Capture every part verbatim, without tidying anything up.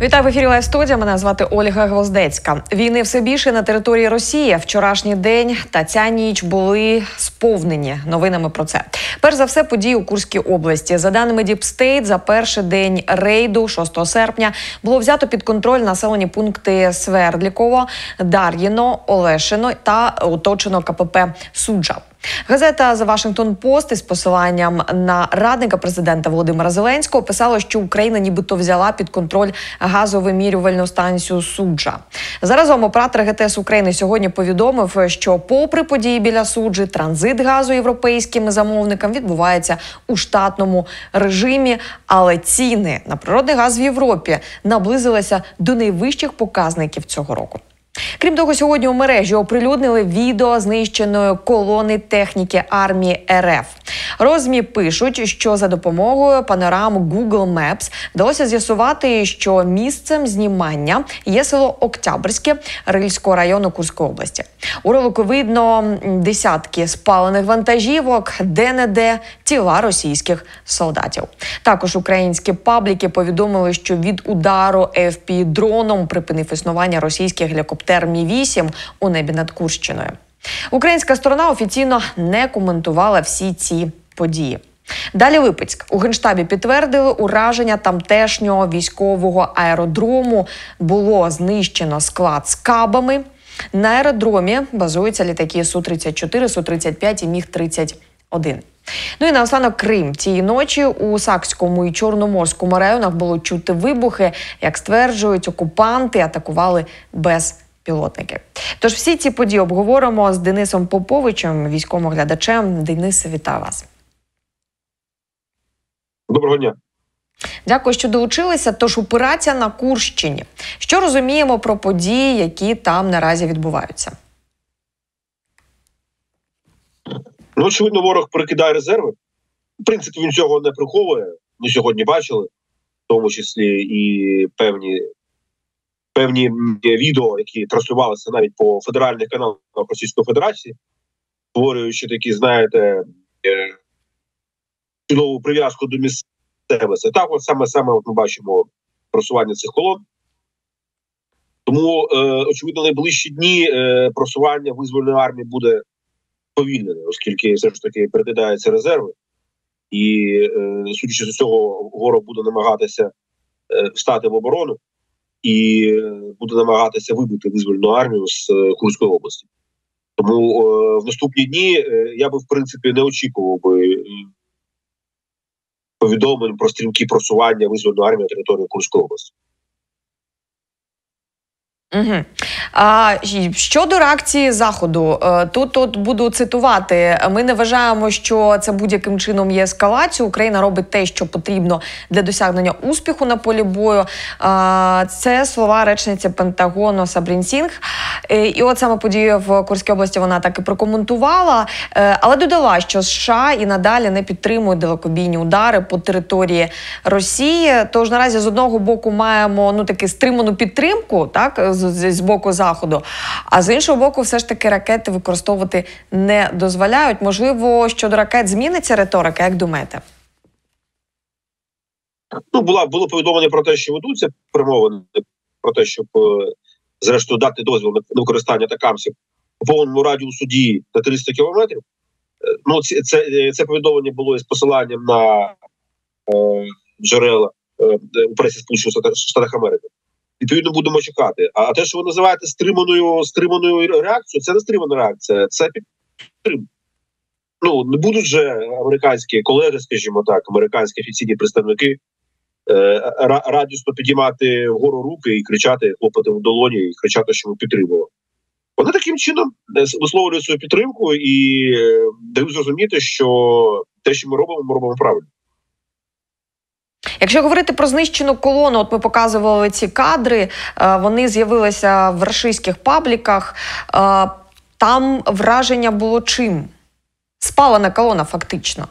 Вітаю в ефірі Лайв студія. Мене звати Ольга Гвоздецька. Війни все більше на території Росії. Вчорашній день та ця ніч були сповнені новинами про це. Перш за все, події у Курській області. За даними Deep State, за перший день рейду, шостого серпня, було взято під контроль населені пункти Свердліково, Дар'їно, Олешино та оточено КПП Суджа. Газета «The Washington Post» із посиланням на радника президента Володимира Зеленського писала, що Україна нібито взяла під контроль газовимірювальну станцію Суджа. Заразом оператор ГТС України сьогодні повідомив, що попри події біля Суджі, транзит газу європейським замовникам відбувається у штатному режимі, але ціни на природний газ в Європі наблизилися до найвищих показників цього року. Крім того, сьогодні у мережі оприлюднили відео знищеної колони техніки армії РФ. Розмі пишуть, що за допомогою панорам Google Maps вдалося з'ясувати, що місцем знімання є село Октябрське Рильського району Курської області. У ролику видно десятки спалених вантажівок, де-не-де тіла російських солдатів. Також українські пабліки повідомили, що від удару еф пі ві-дроном припинив існування російський гелікоптер Мі вісім у небі над Курщиною. Українська сторона офіційно не коментувала всі ці події. Далі Липецьк. У Генштабі підтвердили ураження тамтешнього військового аеродрому. Було знищено склад з кабами. На аеродромі базуються літаки Су тридцять чотири, Су тридцять п'ять і Міг тридцять один. Ну і наостанок Крим. Цієї ночі у Сакському і Чорноморському районах було чути вибухи. Як стверджують, окупанти атакували без пілотники. Тож всі ці події обговоримо з Денисом Поповичем, військовим оглядачем. Денис, вітаю вас. Доброго дня. Дякую, що долучилися. Тож операція на Курщині. Що розуміємо про події, які там наразі відбуваються? Ну, очевидно, ворог перекидає резерви. В принципі, він цього не приховує. Ми сьогодні бачили, в тому числі і певні певні відео, які транслювалися навіть по федеральних каналах Російської Федерації, створюючи такі, знаєте, чудову прив'язку до місцевості. Так, от саме саме от ми бачимо просування цих колон. Тому, е, очевидно, найближчі дні е, просування визвольної армії буде повільнене, оскільки все ж таки перекидаються резерви. І, е, судячи з цього, ворог буде намагатися е, встати в оборону і буде намагатися вибити визвольну армію з Курської області. Тому е, в наступні дні е, я би, в принципі, не очікував би повідомлень про стрімкі просування визвольної армії на території Курської області. Угу. А щодо реакції Заходу, тут, тут буду цитувати. Ми не вважаємо, що це будь-яким чином є ескалацією. Україна робить те, що потрібно для досягнення успіху на полі бою. Це слова речниці Пентагону Сабрін Сінг. І от саме подію в Курській області вона так і прокоментувала. Але додала, що США і надалі не підтримують далекобійні удари по території Росії. Тож наразі з одного боку маємо ну таки стриману підтримку, так, з, з боку Заходу, а з іншого боку все ж таки ракети використовувати не дозволяють. Можливо, щодо ракет зміниться риторика, як думаєте? Ну, була, було повідомлення про те, що ведуться перемовини, про те, щоб, зрештою, дати дозвіл на використання атакамсів у повному радіусу дії на триста кілометрів. Ну, це, це, це повідомлення було із посиланням на е, джерела е, у пресі Сполучених Штатів Америки. Відповідно, будемо чекати. А те, що ви називаєте стриманою, стриманою реакцією, це не стримана реакція, це підтримка. Ну, не будуть же американські колеги, скажімо так, американські офіційні представники е, радісно підіймати вгору руки і кричати, хлопати в долоні і кричати, що ви підтримували. Вони таким чином висловлюють свою підтримку і е, дають зрозуміти, що те, що ми робимо, ми робимо правильно. Якщо говорити про знищену колону, от ми показували ці кадри, вони з'явилися в рашистських пабліках, там враження було чим? Спалена колона фактично.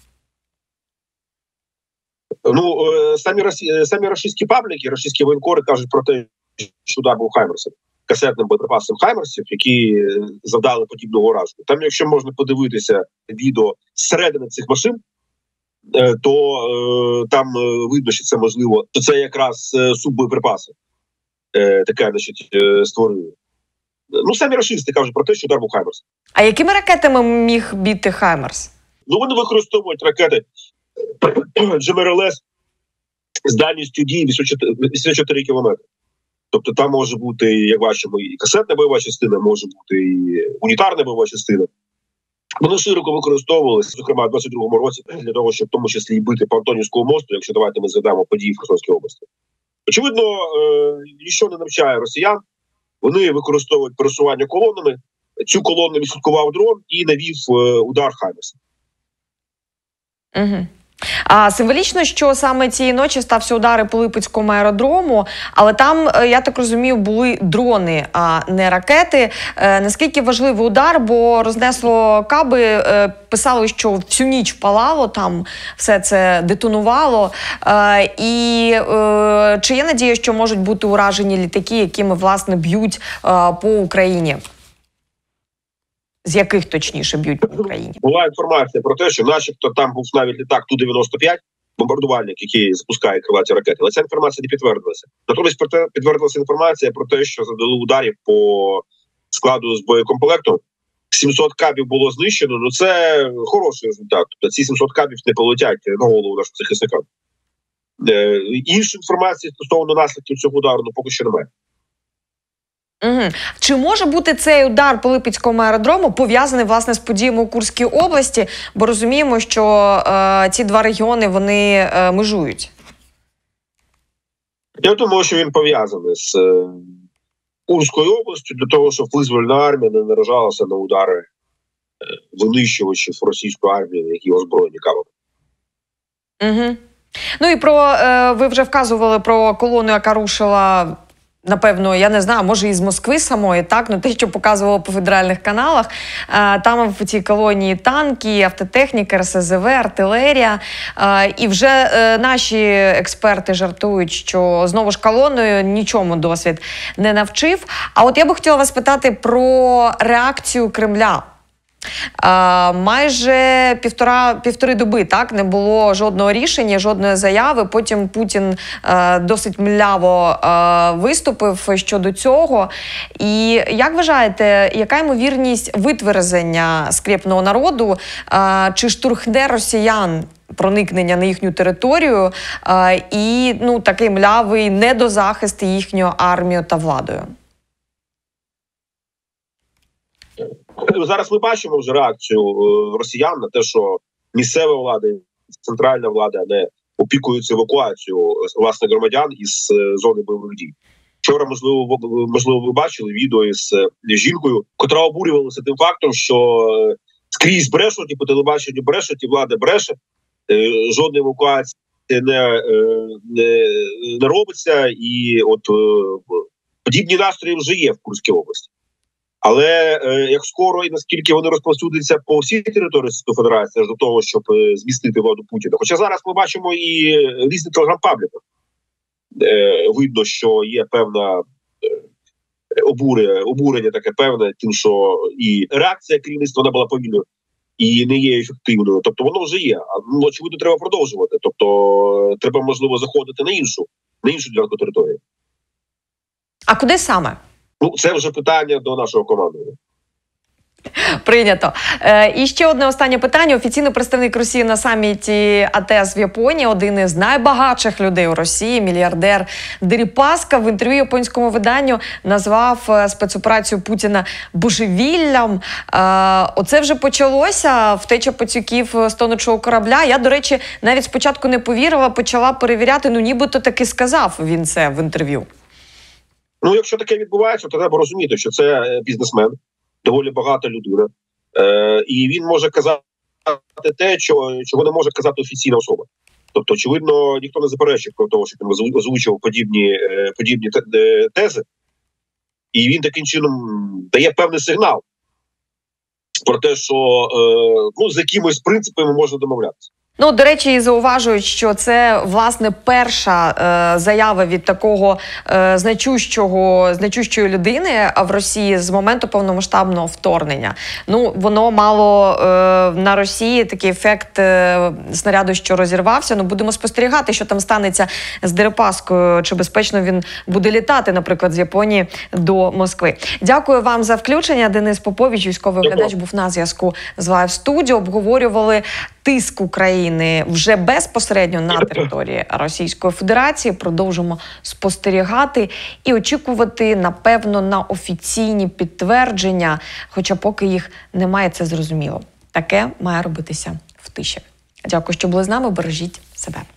Ну, самі, самі рашистські пабліки, рашистські воєнкори кажуть про те, що удар був Хаймерсом, касетним боєприпасом Хаймерсів, які завдали подібного разу. Там, якщо можна подивитися відео зсередини цих машин, то е, там видно, що це можливо, то це якраз е, суббоєприпаси е, таке, значить, е, створили. Ну, самі рашисти кажуть про те, що удар був «Хаймерс». А якими ракетами міг бити «Хаймерс»? Ну, вони використовують ракети джі ем ар ел ес з дальністю дії вісімдесят чотири кілометри. Тобто там може бути, як бачимо, і касетна бойова частина, може бути і унітарна бойова частина. Вони широко використовувалися, зокрема, в двадцять другому році, для того, щоб в тому числі і бити по Антонівському мосту, якщо давайте ми згадаємо події в Херсонській області. Очевидно, е, ніщо не навчає росіян. Вони використовують пересування колонами. Цю колону відслідкував дрон і навів е, удар «Хаймерса». Угу. А символічно, що саме цієї ночі стався удар по Липецькому аеродрому, але там, я так розумію, були дрони, а не ракети. Е, наскільки важливий удар, бо рознесло каби, е, писали, що всю ніч палало, там все це детонувало. Е, і е, чи є надія, що можуть бути уражені літаки, якими, власне, б'ють е, по Україні? З яких, точніше, б'ють по Україні? Була інформація про те, що начебто там був навіть літак Ту дев'яносто п'ять, бомбардувальник, який запускає крилаті ракети. Але ця інформація не підтвердилася. Натомість підтвердилася інформація про те, що завдали ударів по складу з боєкомплекту. сімсот кабів було знищено. Ну це хороший результат. Тобто ці сімсот кабів не полетять на голову нашим захисникам. Е, іншої інформації стосовно наслідків цього удару ну, поки що немає. Угу. Чи може бути цей удар по Липецькому аеродрому пов'язаний, власне, з подіями у Курській області? Бо розуміємо, що е, ці два регіони, вони е, межують. Я думаю, що він пов'язаний з е, Курською областю для того, щоб визвольна армія не наражалася на удари е, винищувачів російської армії, які озброєні кабами. Угу. Ну і про, е, ви вже вказували про колону, яка рушила... Напевно, я не знаю, може із Москви самої, так, ну те, що показувало по федеральних каналах, там в цій колонії танки, автотехніка, ер ес зе ве, артилерія. І вже наші експерти жартують, що знову ж колоною нічому досвід не навчив. А от я би хотіла вас питати про реакцію Кремля. А, майже півтора, півтори доби так, не було жодного рішення, жодної заяви. Потім Путін а, досить мляво а, виступив щодо цього. І як вважаєте, яка ймовірність витверзення скрєпного народу? А, чи штурхне росіян проникнення на їхню територію а, і ну, такий млявий недозахист їхньою армією та владою? Зараз ми бачимо вже реакцію росіян на те, що місцева влада, центральна влада не опікуються евакуацією власних громадян із зони бойових дій. Вчора, можливо, можливо, ви бачили відео із жінкою, котра обурювалася тим фактом, що скрізь брешуть, і по телебаченню брешуть, і влада бреше, жодної евакуації не, не, не робиться, і от подібні настрої вже є в Курській області. Але е, як скоро і наскільки вони розповсюдяться по всій території Російської Федерації аж до того, щоб е, змістити владу Путіна. Хоча зараз ми бачимо і різні телеграм-пабліки. Е, видно, що є певна е, обурення, обурення таке певне, тим, що і реакція керівництва вона була повільною і не є ефективною. Тобто воно вже є. А ну, очевидно, треба продовжувати. Тобто треба, можливо, заходити на іншу, на іншу ділянку території. А куди саме? Ну, це вже питання до нашого командування. Прийнято. Е, і ще одне останнє питання. Офіційний представник Росії на саміті а те ес в Японії, один із найбагатших людей у Росії, мільярдер Дерипаска, в інтерв'ю японському виданню назвав спецоперацію Путіна божевіллям. Е, оце вже почалося, втеча пацюків з тонучого корабля. Я, до речі, навіть спочатку не повірила, почала перевіряти, ну нібито таки сказав він це в інтерв'ю. Ну, якщо таке відбувається, то треба розуміти, що це бізнесмен, доволі багата людина. Е, і він може казати те, чого, чого не може казати офіційна особа. Тобто, очевидно, ніхто не заперечив про те, що він озвучив подібні, подібні тези. І він таким чином дає певний сигнал про те, що е, ну, з якимось принципами можна домовлятися. Ну, до речі, і зауважують, що це, власне, перша е, заява від такого е, значущого, значущої людини в Росії з моменту повномасштабного вторгнення. Ну, воно мало е, на Росії такий ефект е, снаряду, що розірвався. Ну, будемо спостерігати, що там станеться з Дерипаскою, чи безпечно він буде літати, наприклад, з Японії до Москви. Дякую вам за включення. Денис Попович, військовий глядач, був на зв'язку з Лайв Студіо. Обговорювали тиск України вже безпосередньо на території Російської Федерації. Продовжимо спостерігати і очікувати, напевно, на офіційні підтвердження, хоча поки їх немає, це зрозуміло. Таке має робитися в тиші. Дякую, що були з нами. Бережіть себе.